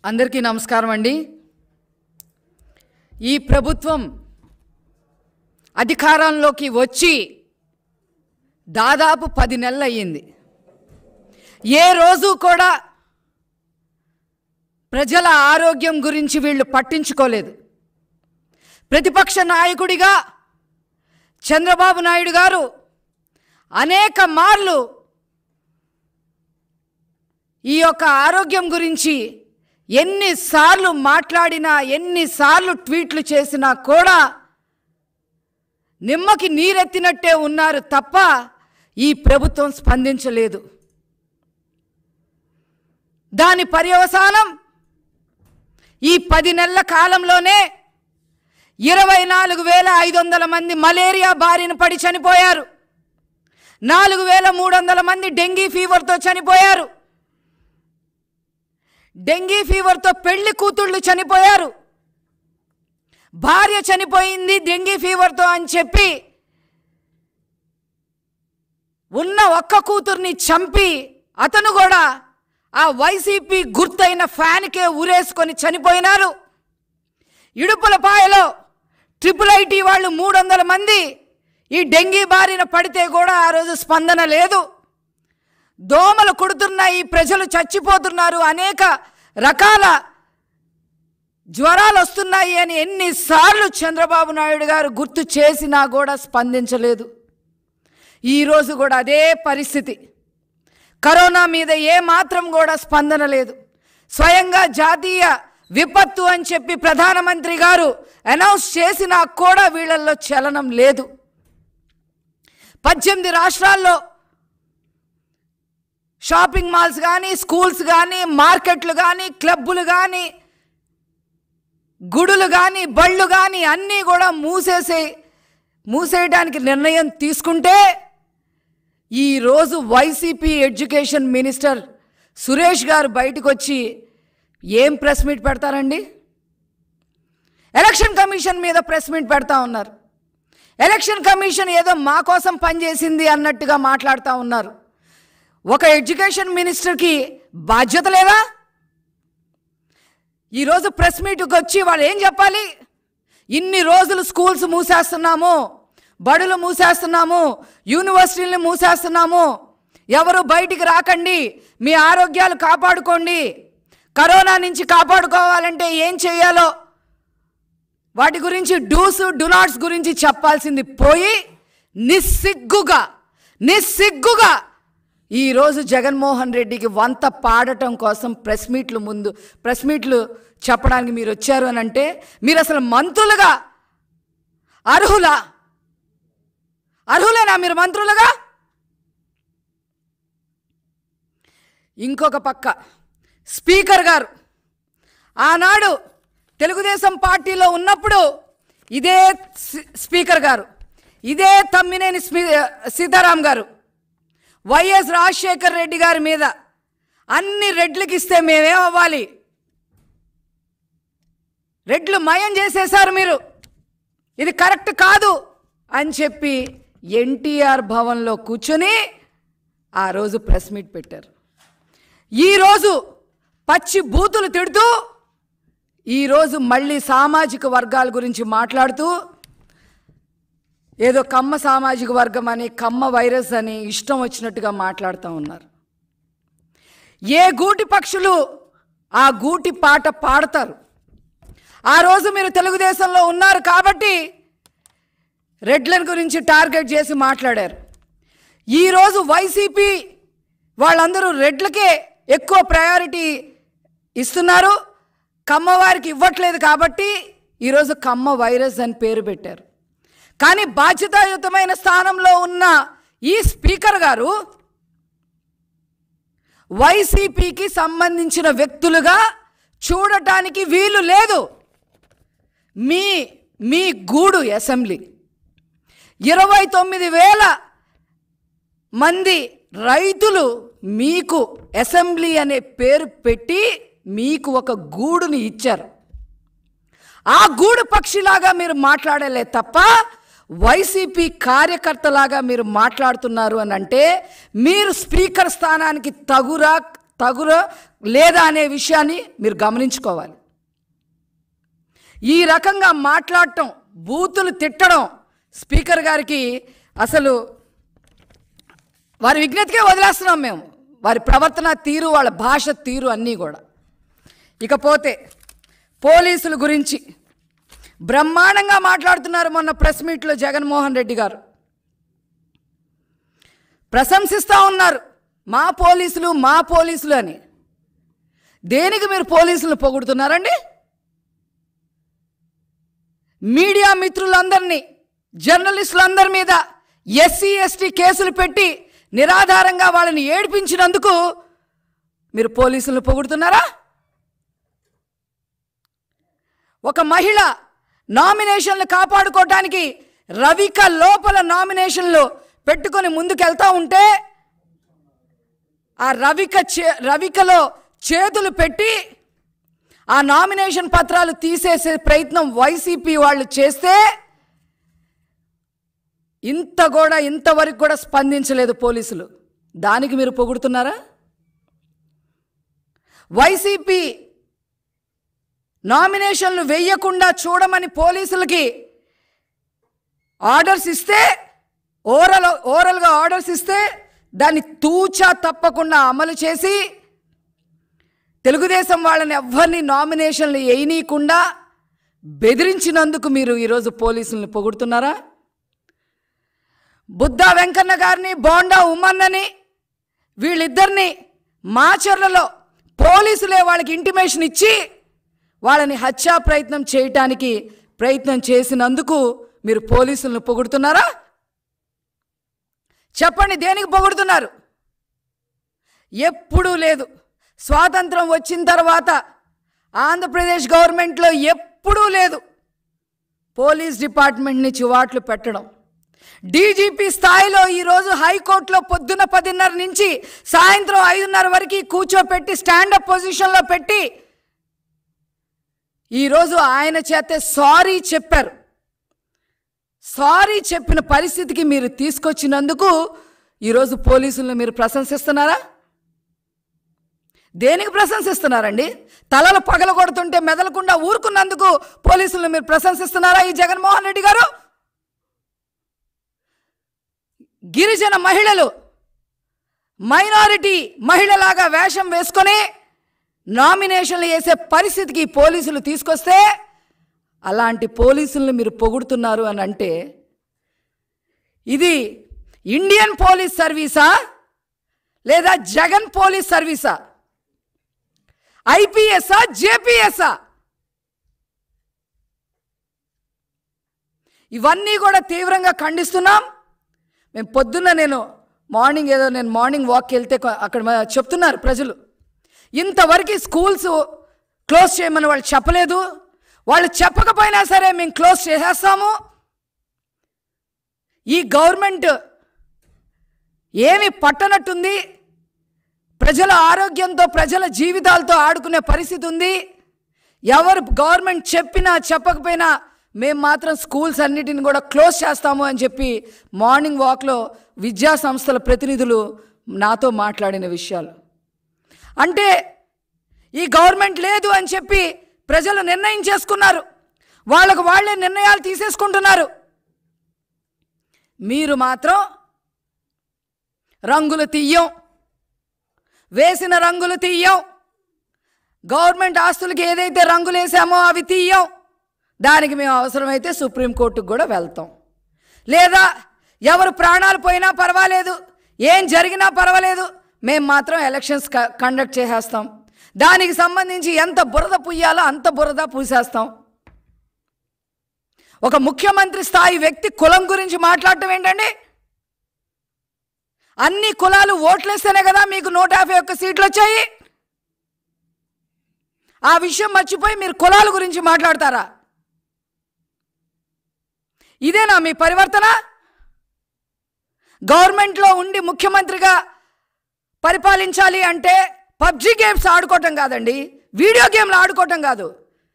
అందరికీ నమస్కారం అండి. ఈ ప్రభుత్వం అధికారంలోకి వచ్చి దాదాపు 10 నెలలు అయ్యింది. ఏ రోజు కూడా ప్రజల ఆరోగ్యం గురించి వీళ్ళు పట్టించుకోలేదు. ప్రతిపక్ష నాయకుడిగా చంద్రబాబు నాయుడు గారు అనేక మార్లు ఈ యొక్క ఆరోగ్యం గురించి ఎన్నిసార్లు మాట్లాడినా ఎన్నిసార్లు ట్వీట్లు చేసినా కూడా నిమ్మకి నీరెత్తినట్టే ఉన్నారు తప్ప ఈ ప్రభుత్వం స్పందించలేదు. దాని పర్యవసానం ఈ 10 నెలల కాలంలోనే 24,500 మంది మలేరియా బారిన పడి చనిపోయారు. 4,300 మంది డెంగీ ఫీవర్తో చనిపోయారు. డెంగీ ఫీవర్తో పెళ్లి కూతుళ్ళు చనిపోయారు. భార్య చనిపోయింది డెంగీ ఫీవర్తో అని చెప్పి ఉన్న ఒక్క కూతుర్ని చంపి అతను కూడా ఆ వైసీపీ గుర్తైన ఫ్యాన్కే ఊరేసుకొని చనిపోయినారు. ఇడుపులపాయలో IIIT వాళ్ళు 300 మంది ఈ డెంగీ బారిన పడితే కూడా ఆ రోజు స్పందన లేదు. దోమలు కుడుతున్నాయి, ప్రజలు చచ్చిపోతున్నారు, అనేక రకాల జ్వరాలు వస్తున్నాయి అని ఎన్నిసార్లు చంద్రబాబు నాయుడు గారు గుర్తు చేసినా కూడా స్పందించలేదు. ఈరోజు కూడా అదే పరిస్థితి. కరోనా మీద ఏమాత్రం కూడా స్పందన లేదు. స్వయంగా జాతీయ విపత్తు అని చెప్పి ప్రధానమంత్రి గారు అనౌన్స్ చేసినా కూడా వీళ్ళల్లో చలనం లేదు. 18 రాష్ట్రాల్లో షాపింగ్ మాల్స్ కానీ, స్కూల్స్ కానీ, మార్కెట్లు కానీ, క్లబ్బులు కానీ, గుడులు కానీ, బళ్ళు కానీ అన్నీ కూడా మూసేయడానికి నిర్ణయం తీసుకుంటే ఈరోజు వైసీపీ ఎడ్యుకేషన్ మినిస్టర్ సురేష్ గారు బయటకు వచ్చి ఏం ప్రెస్ మీట్ పెడతారండి? ఎలక్షన్ కమిషన్ మీద ప్రెస్ మీట్ పెడతా ఉన్నారు. ఎలక్షన్ కమిషన్ ఏదో మా కోసం పనిచేసింది అన్నట్టుగా మాట్లాడుతూ ఉన్నారు. ఒక ఎడ్యుకేషన్ మినిస్టర్కి బాధ్యత లేదా? ఈరోజు ప్రెస్ మీట్కి వచ్చి వాళ్ళు ఏం చెప్పాలి? ఇన్ని రోజులు స్కూల్స్ మూసేస్తున్నాము, బడులు మూసేస్తున్నాము, యూనివర్సిటీలను మూసేస్తున్నాము, ఎవరు బయటికి రాకండి, మీ ఆరోగ్యాలు కాపాడుకోండి, కరోనా నుంచి కాపాడుకోవాలంటే ఏం చేయాలో వాటి గురించి డూస్ డునాట్స్ గురించి చెప్పాల్సింది పోయి నిస్సిగ్గుగా ఈరోజు జగన్మోహన్ రెడ్డికి వంత పాడటం కోసం ప్రెస్ మీట్లు చెప్పడానికి మీరు వచ్చారు అని అంటే మీరు అసలు మంత్రులుగా అర్హులేనా? మీరు మంత్రులుగా? ఇంకొక పక్క స్పీకర్ గారు ఆనాడు తెలుగుదేశం పార్టీలో ఉన్నప్పుడు ఇదే స్పీకర్ గారు, ఇదే తమ్మినేని సీతారాం గారు YSJagan రెడ్డి గారి మీద అన్ని రెడ్లకి ఇస్తే మేమేమవ్వాలి, రెడ్లు మయం చేసేశారు మీరు, ఇది కరెక్ట్ కాదు అని చెప్పి ఎన్టీఆర్ భవన్లో కూర్చొని ఆ రోజు ప్రెస్ మీట్ పెట్టారు. ఈరోజు పచ్చి బూతులు తిడుతూ ఈరోజు మళ్ళీ సామాజిక వర్గాల గురించి మాట్లాడుతూ ఏదో కమ్మ సామాజిక వర్గం అని, కమ్మ వైరస్ అని ఇష్టం వచ్చినట్టుగా మాట్లాడుతూ ఉన్నారు. ఏ గూటి పక్షులు ఆ గూటి పాట పాడతారు. ఆ రోజు మీరు తెలుగుదేశంలో ఉన్నారు కాబట్టి రెడ్లను గురించి టార్గెట్ చేసి మాట్లాడారు. ఈరోజు వైసీపీ వాళ్ళందరూ రెడ్లకే ఎక్కువ ప్రయారిటీ ఇస్తున్నారు, కమ్మవారికి ఇవ్వట్లేదు కాబట్టి ఈరోజు కమ్మ వైరస్ అని పేరు పెట్టారు. కానీ బాధ్యతాయుతమైన స్థానంలో ఉన్న ఈ స్పీకర్ గారు వైసీపీకి సంబంధించిన వ్యక్తులుగా చూడటానికి వీలు లేదు. మీ గూడు అసెంబ్లీ 29,000 మంది రైతులు మీకు అసెంబ్లీ అనే పేరు పెట్టి మీకు ఒక గూడుని ఇచ్చారు. ఆ గూడు పక్షిలాగా మీరు మాట్లాడలే తప్ప వైసీపీ కార్యకర్తలాగా మీరు మాట్లాడుతున్నారు అని అంటే మీరు స్పీకర్ స్థానానికి తగురా లేదా అనే విషయాన్ని మీరు గమనించుకోవాలి. ఈ రకంగా మాట్లాడటం, బూతులు తిట్టడం స్పీకర్ గారికి అసలు వారి విజ్ఞతకే వదిలేస్తున్నాం మేము. వారి ప్రవర్తన తీరు, వాళ్ళ భాష తీరు అన్నీ కూడా. ఇకపోతే పోలీసుల గురించి బ్రహ్మాండంగా మాట్లాడుతున్నారు. మొన్న ప్రెస్ మీట్లో జగన్మోహన్ రెడ్డి గారు ప్రశంసిస్తూ ఉన్నారు, మా పోలీసులు అని. దేనికి మీరు పోలీసులను పొగుడుతున్నారండి? మీడియా మిత్రులందరినీ, జర్నలిస్టులందరి మీద ఎస్సీ ఎస్టీ కేసులు పెట్టి నిరాధారంగా వాళ్ళని ఏడిపించినందుకు మీరు పోలీసులను పొగుడుతున్నారా? ఒక మహిళ నామినేషన్లు కాపాడుకోవడానికి రవిక లోపల నామినేషన్లు పెట్టుకొని ముందుకెళ్తా ఉంటే ఆ రవికలో చేతులు పెట్టి ఆ నామినేషన్ పత్రాలు తీసేసే ప్రయత్నం వైసీపీ వాళ్ళు చేస్తే ఇంతవరకు కూడా స్పందించలేదు పోలీసులు. దానికి మీరు పొగుడుతున్నారా? వైసీపీ నామినేషన్లు వేయకుండా చూడమని పోలీసులకి ఆర్డర్స్ ఇస్తే, ఓరల్గా ఆర్డర్స్ ఇస్తే దాన్ని తూచా తప్పకుండా అమలు చేసి తెలుగుదేశం వాళ్ళని ఎవ్వరిని నామినేషన్లు వేయనీయకుండా బెదిరించినందుకు మీరు ఈరోజు పోలీసులను పొగుడుతున్నారా? బుద్ధా వెంకన్న గారిని, బోండా ఉమ్మన్నని, వీళ్ళిద్దరిని మాచర్లలో పోలీసులే వాళ్ళకి ఇంటిమేషన్ ఇచ్చి వాళ్ళని హత్యా ప్రయత్నం చేయటానికి ప్రయత్నం చేసినందుకు మీరు పోలీసులను పొగుడుతున్నారా? చెప్పండి, దేనికి పొగుడుతున్నారు? ఎప్పుడూ లేదు. స్వాతంత్రం వచ్చిన తర్వాత ఆంధ్రప్రదేశ్ గవర్నమెంట్లో ఎప్పుడూ లేదు పోలీస్ డిపార్ట్మెంట్ని చివాట్లు పెట్టడం. డీజీపీ స్థాయిలో ఈరోజు హైకోర్టులో పొద్దున 10:30 నుంచి సాయంత్రం 5:30 వరకు కూర్చోపెట్టి స్టాండప్ పొజిషన్లో పెట్టి ఈరోజు ఆయన చేతే సారీ చెప్పారు. సారీ చెప్పిన పరిస్థితికి మీరు తీసుకొచ్చినందుకు ఈరోజు పోలీసులను మీరు ప్రశంసిస్తున్నారా? దేనికి ప్రశంసిస్తున్నారండి? తలలు పగలగొడుతుంటే మెదలకుండా ఊరుకున్నందుకు పోలీసులను మీరు ప్రశంసిస్తున్నారా ఈ జగన్మోహన్ రెడ్డి గారు? గిరిజన మహిళలు మైనారిటీ మహిళలాగా వేషం వేసుకొని నామినేషన్లు వేసే పరిస్థితికి పోలీసులు తీసుకొస్తే అలాంటి పోలీసులను మీరు పొగుడుతున్నారు అని అంటే ఇది ఇండియన్ పోలీస్ సర్వీసా లేదా జగన్ పోలీస్ సర్వీసా? ఐపీఎస్ఆ, జేపీఎస్ఆ? ఇవన్నీ కూడా తీవ్రంగా ఖండిస్తున్నాం. మేము పొద్దున్న నేను మార్నింగ్ వాక్కి వెళ్తే అక్కడ చెప్తున్నారు ప్రజలు, ఇంతవరకు స్కూల్స్ క్లోజ్ చేయమని వాళ్ళు చెప్పలేదు, వాళ్ళు చెప్పకపోయినా సరే మేము క్లోజ్ చేసేస్తాము. ఈ గవర్నమెంట్ ఏమి పట్టనట్టుంది, ప్రజల ఆరోగ్యంతో ప్రజల జీవితాలతో ఆడుకునే పరిస్థితి ఉంది. ఎవరు గవర్నమెంట్ చెప్పినా చెప్పకపోయినా మేము మాత్రం స్కూల్స్ అన్నిటిని కూడా క్లోజ్ చేస్తాము అని చెప్పి మార్నింగ్ వాక్లో విద్యా సంస్థల ప్రతినిధులు నాతో మాట్లాడిన విషయాలు. అంటే ఈ గవర్నమెంట్ లేదు అని చెప్పి ప్రజలు నిర్ణయం చేసుకున్నారు, వాళ్ళకు వాళ్ళే నిర్ణయాలు తీసేసుకుంటున్నారు. మీరు మాత్రం రంగులు తీయం, వేసిన రంగులు తీయం, గవర్నమెంట్ ఆస్తులకి ఏదైతే రంగులు వేసామో అవి తీయం, దానికి మేము అవసరమైతే సుప్రీంకోర్టుకు కూడా వెళ్తాం, లేదా ఎవరు ప్రాణాలు పోయినా పర్వాలేదు, ఏం జరిగినా పర్వాలేదు, మేము మాత్రం ఎలక్షన్స్ కండక్ట్ చేసేస్తాం, దానికి సంబంధించి ఎంత బురద పుయ్యాలో అంత బురద పూసేస్తాం. ఒక ముఖ్యమంత్రి స్థాయి వ్యక్తి కులం గురించి మాట్లాడటం ఏంటండి? అన్ని కులాలు ఓట్లేస్తేనే కదా మీకు 151 సీట్లు వచ్చాయి. ఆ విషయం మర్చిపోయి మీరు కులాల గురించి మాట్లాడతారా? ఇదేనా మీ పరివర్తన? గవర్నమెంట్లో ఉండి ముఖ్యమంత్రిగా పరిపాలించాలి అంటే పబ్జీ గేమ్స్ ఆడుకోవటం కాదండి, వీడియో గేమ్లు ఆడుకోవటం కాదు.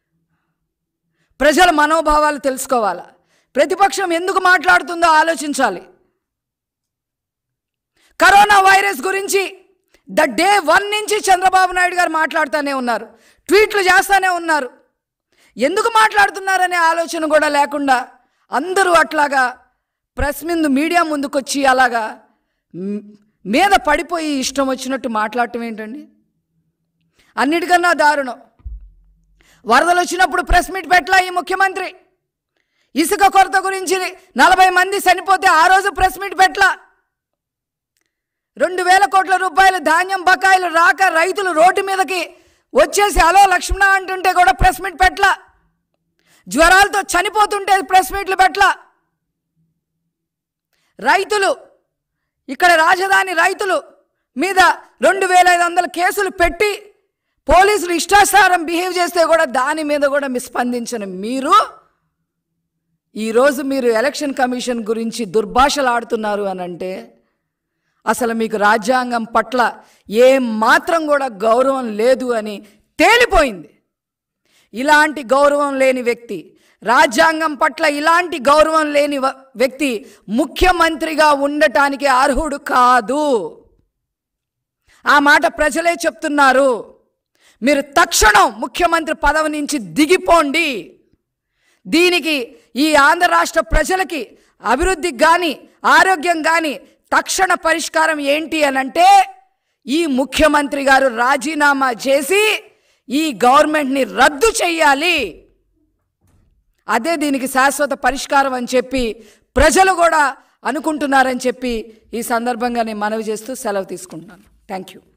ప్రజల మనోభావాలు తెలుసుకోవాలా, ప్రతిపక్షం ఎందుకు మాట్లాడుతుందో ఆలోచించాలి. కరోనా వైరస్ గురించి డే 1 నుంచి చంద్రబాబు నాయుడు గారు మాట్లాడుతూనే ఉన్నారు, ట్వీట్లు చేస్తూనే ఉన్నారు. ఎందుకు మాట్లాడుతున్నారనే ఆలోచన కూడా లేకుండా అందరూ అట్లాగా మీడియా ముందుకొచ్చి అలాగా మీద పడిపోయి ఇష్టం వచ్చినట్టు మాట్లాడటం ఏంటండి? అన్నిటికన్నా దారుణం, వరదలు వచ్చినప్పుడు ప్రెస్ మీట్ పెట్టలా ఈ ముఖ్యమంత్రి. ఇసుక కొరత గురించి 40 మంది చనిపోతే ఆ రోజు ప్రెస్ మీట్ పెట్టలా. 2,000 కోట్ల రూపాయలు ధాన్యం బకాయిలు రాక రైతులు రోడ్డు మీదకి వచ్చేసి హలో లక్ష్మణ అంటుంటే కూడా ప్రెస్ మీట్ పెట్టలా. జ్వరాలతో చనిపోతుంటే ప్రెస్ మీట్లు పెట్టలా. రైతులు ఇక్కడ రాజధాని రైతులు మీద 2,500 కేసులు పెట్టి పోలీసులు ఇష్టాసారం బిహేవ్ చేస్తే కూడా దాని మీద కూడా స్పందించని మీరు ఈరోజు మీరు ఎలక్షన్ కమిషన్ గురించి దుర్భాషలు ఆడుతున్నారు అని అంటే అసలు మీకు రాజ్యాంగం పట్ల ఏ మాత్రం కూడా గౌరవం లేదు అని తేలిపోయింది. ఇలాంటి గౌరవం లేని వ్యక్తి, రాజ్యాంగం పట్ల ఇలాంటి గౌరవం లేని వ్యక్తి ముఖ్యమంత్రిగా ఉండటానికి అర్హుడు కాదు. ఆ మాట ప్రజలే చెప్తున్నారు. మీరు తక్షణం ముఖ్యమంత్రి పదవి నుంచి దిగిపోండి. దీనికి ఈ ఆంధ్ర రాష్ట్ర ప్రజలకి అభివృద్ధికి కానీ ఆరోగ్యం కానీ తక్షణ పరిష్కారం ఏంటి అనంటే ఈ ముఖ్యమంత్రి గారు రాజీనామా చేసి ఈ గవర్నమెంట్ని రద్దు చేయాలి. అదే దీనికి శాశ్వత పరిష్కారం అని చెప్పి ప్రజలు కూడా అనుకుంటున్నారని చెప్పి ఈ సందర్భంగా నేను మనవి చేస్తూ సెలవు తీసుకుంటున్నాను. Thank you.